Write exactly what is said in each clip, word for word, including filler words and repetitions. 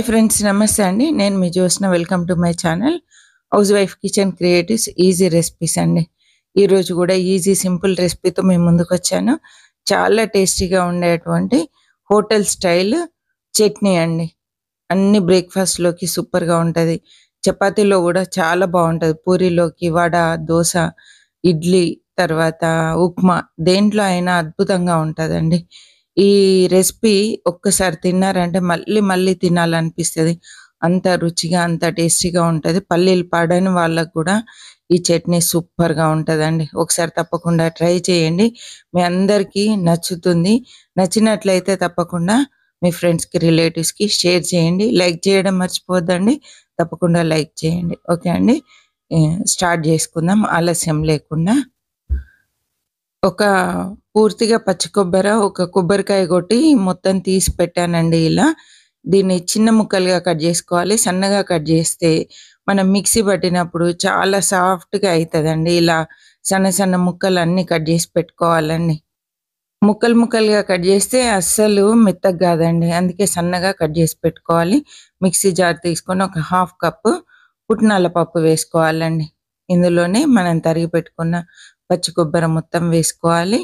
Hi friends, నమస్తే అండి. నేను మీ Jyotsna. Welcome to my channel housewife kitchen creatives easy recipes అండి. ఈరోజు కూడా ఈజీ సింపుల్ రెసిపీతో మేము ముందుకు వచ్చాను. చాలా టేస్టీగా ఉండేటువంటి హోటల్ స్టైల్ చట్నీ అండి. అన్ని బ్రేక్ఫాస్ట్లోకి సూపర్గా ఉంటుంది. చపాతీలో కూడా చాలా బాగుంటుంది. పూరీలోకి, వడ, దోశ, ఇడ్లీ, తర్వాత ఉప్మా, దేంట్లో అయినా అద్భుతంగా ఉంటుందండి. ఈ రెసిపీ ఒక్కసారి తిన్నారంటే మళ్ళీ మళ్ళీ తినాలనిపిస్తుంది. అంత రుచిగా, అంత టేస్టీగా ఉంటుంది. పల్లీలు పడని వాళ్ళకు కూడా ఈ చట్నీ సూపర్గా ఉంటుందండి. ఒకసారి తప్పకుండా ట్రై చేయండి. మీ అందరికీ నచ్చుతుంది. నచ్చినట్లయితే తప్పకుండా మీ ఫ్రెండ్స్కి, రిలేటివ్స్కి షేర్ చేయండి. లైక్ చేయడం మర్చిపోద్దండి. తప్పకుండా లైక్ చేయండి. ఓకే అండి, స్టార్ట్ చేసుకుందాం ఆలస్యం లేకుండా. ఒక పూర్తిగా పచ్చి కొబ్బరి, ఒక కొబ్బరికాయ కొట్టి మొత్తం తీసి పెట్టానండి. ఇలా దీన్ని చిన్న ముక్కలుగా కట్ చేసుకోవాలి. సన్నగా కట్ చేస్తే మనం మిక్సీ పట్టినప్పుడు చాలా సాఫ్ట్గా అవుతుందండి. ఇలా సన్న సన్న ముక్కలు అన్నీ కట్ చేసి పెట్టుకోవాలండి. ముక్కలు ముక్కలుగా కట్ చేస్తే అస్సలు మెత్తగా కాదండి. అందుకే సన్నగా కట్ చేసి పెట్టుకోవాలి. మిక్సీ జార్ తీసుకొని ఒక హాఫ్ కప్పు పుట్నాల పప్పు వేసుకోవాలండి. ఇందులోనే మనం తరిగి పెట్టుకున్న పచ్చి కొబ్బరి మొత్తం వేసుకోవాలి.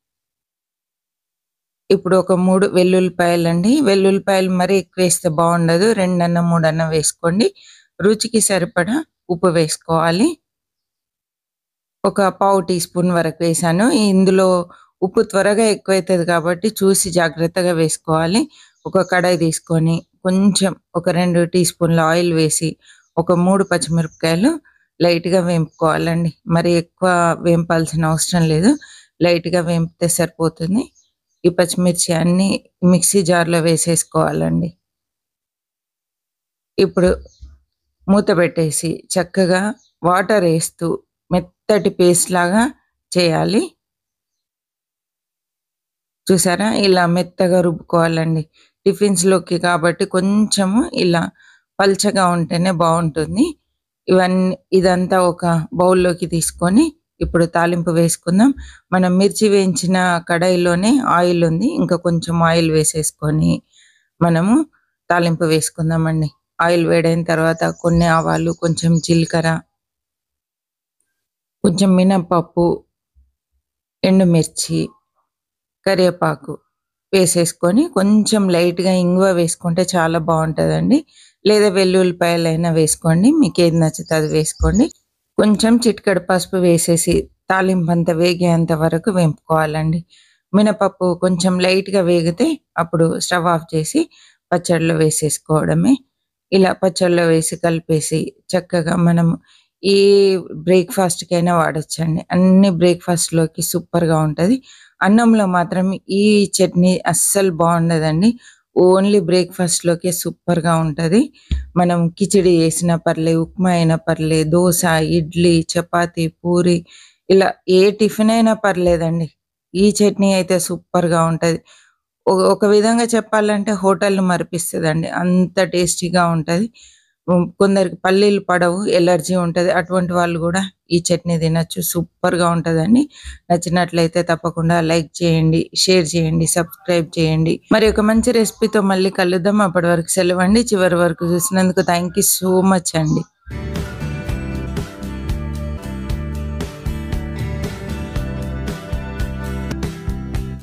ఇప్పుడు ఒక మూడు వెల్లుల్లిపాయలు అండి. వెల్లుల్లిపాయలు మరీ ఎక్కువ వేస్తే బాగుండదు. రెండన్న మూడన్న వేసుకోండి. రుచికి సరిపడా ఉప్పు వేసుకోవాలి. ఒక పావు టీ స్పూన్ వరకు వేసాను. ఇందులో ఉప్పు త్వరగా ఎక్కువైతుంది కాబట్టి చూసి జాగ్రత్తగా వేసుకోవాలి. ఒక కడాయి తీసుకొని కొంచెం ఒక రెండు టీ స్పూన్ల ఆయిల్ వేసి ఒక మూడు పచ్చిమిరపకాయలు లైట్గా వేంపుకోవాలండి. మరి ఎక్కువ వేంపాల్సిన అవసరం లేదు. లైట్గా వేంపితే సరిపోతుంది. ఈ పచ్చిమిర్చి అన్నీ మిక్సీ జార్లో వేసేసుకోవాలండి. ఇప్పుడు మూత పెట్టేసి చక్కగా వాటర్ వేస్తూ మెత్తటి పేస్ట్ లాగా చేయాలి. చూసారా, ఇలా మెత్తగా రుబ్బుకోవాలండి. టిఫిన్స్లోకి కాబట్టి కొంచెము ఇలా పల్చగా ఉంటేనే బాగుంటుంది. ఇవన్నీ ఇదంతా ఒక బౌల్లోకి తీసుకొని ఇప్పుడు తాలింపు వేసుకుందాం. మనం మిర్చి వేయించిన కడాయిలోనే ఆయిల్ ఉంది. ఇంకా కొంచెం ఆయిల్ వేసేసుకొని మనము తాలింపు వేసుకుందామండి. ఆయిల్ వేడైన తర్వాత కొన్ని ఆవాలు, కొంచెం జీలకర్ర, కొంచెం మినపప్పు, ఎండుమిర్చి, కరివేపాకు వేసేసుకొని కొంచెం లైట్గా ఇంగువ వేసుకుంటే చాలా బాగుంటుందండి. లేదా వెల్లుల్లిపాయలైనా వేసుకోండి. మీకు ఏది నచ్చితే అది వేసుకోండి. కొంచెం చిటికెడు పసుపు వేసేసి తాలింపు అంతా వేగేంత వరకు వేపుకోవాలండి. మినపప్పు కొంచెం లైట్గా వేగితే అప్పుడు స్టవ్ ఆఫ్ చేసి పచ్చడిలో వేసేసుకోవడమే. ఇలా పచ్చడిలో వేసి కలిపేసి చక్కగా మనం ఏ బ్రేక్ఫాస్ట్కైనా వాడచ్చండి. అన్ని బ్రేక్ఫాస్ట్లోకి సూపర్గా ఉంటుంది. అన్నంలో మాత్రం ఈ చట్నీ అస్సలు బాగుండదండి. ఓన్లీ బ్రేక్ఫాస్ట్లోకే సూపర్గా ఉంటుంది. మనం కిచిడి వేసినా పర్లే, ఉప్మా అయినా పర్లే, దోశ, ఇడ్లీ, చపాతీ, పూరి, ఇలా ఏ టిఫిన్ అయినా పర్లేదండి. ఈ చట్నీ అయితే సూపర్గా ఉంటుంది. ఒక విధంగా చెప్పాలంటే హోటల్ని మరిపిస్తుందండి. అంత టేస్టీగా ఉంటుంది. కొందరికి పల్లీలు పడవు, ఎలర్జీ ఉంటుంది. అటువంటి వాళ్ళు కూడా ఈ చట్నీ తినచ్చు. సూపర్గా ఉంటుందండి. నచ్చినట్లయితే తప్పకుండా లైక్ చేయండి, షేర్ చేయండి, సబ్స్క్రైబ్ చేయండి. మరి ఒక మంచి రెసిపీతో మళ్ళీ కలుద్దాం. అప్పటి వరకు సెలవండి. చివరి వరకు చూసినందుకు థ్యాంక్ యూ సో మచ్ అండి.